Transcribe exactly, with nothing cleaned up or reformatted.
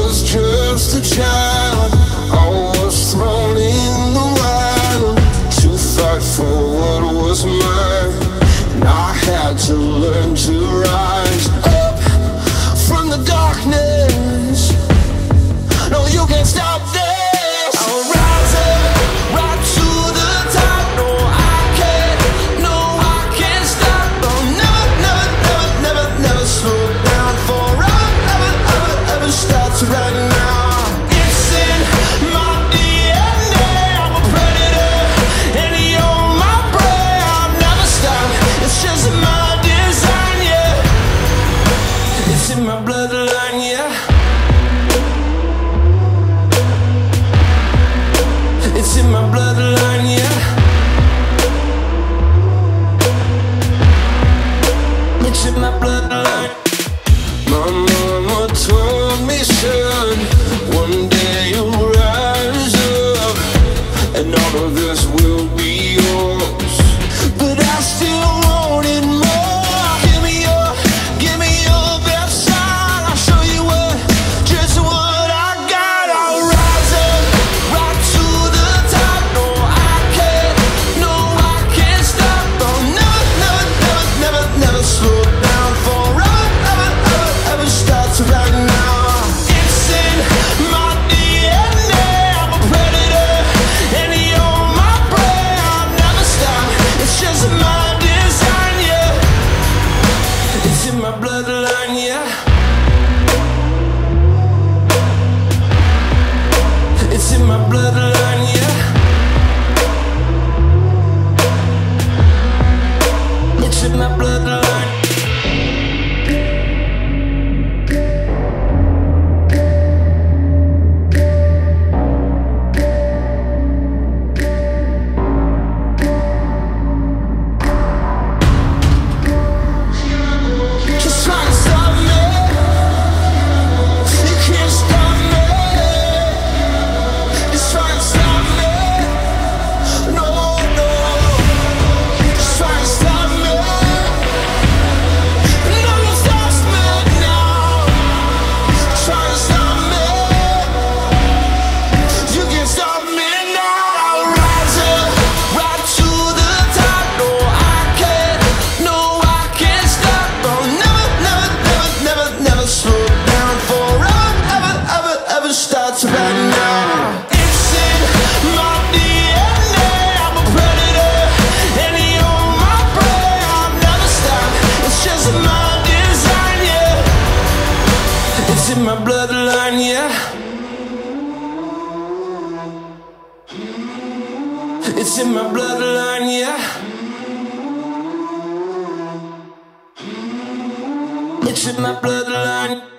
was just a child, I was thrown in the wild to fight for what was mine. And I had to learn to rise up from the darkness. No, you can't stop this. I'll rise up right to the top. No, I can't, no, I can't stop. No, never, never, never, never, never slow down for us. Ever, ever, ever starts right now. It's in my D N A. I'm a predator, and you're my prey. I'll never stop. It's just my design, yeah. It's in my bloodline, yeah. It's in my bloodline, yeah. It's in my bloodline. My mama told me, son, one day you'll rise up, and all of this will be yours. But I still want it more. Give me your, give me your best side. I'll show you what, just what I got. I'll rise up right to the top. No, I can't, no, I can't stop. No, never, never, never, never, never slow down for us. Ever, ever, ever starts right now. It's in my D N A. I'm a predator, and you're my prey. I'll never stop. It's just my design, yeah. It's in my bloodline, yeah. It's in my bloodline, yeah. It's in my bloodline. Just try to stop me. You can't stop me. Just try to stop me. No, no. Just try to stop me. No one stops me now. Try to stop me. You can't stop me now. I'll rise up right to the top. No, I can't, no, I can't stop. No, never, never, never, never, never slow down for us. Ever, ever, ever starts right now. It's in my D N A. I'm a predator, and you're my prey. I'll never stop. It's just my design, yeah. It's in my bloodline, yeah. It's in my bloodline, yeah. It's in my bloodline.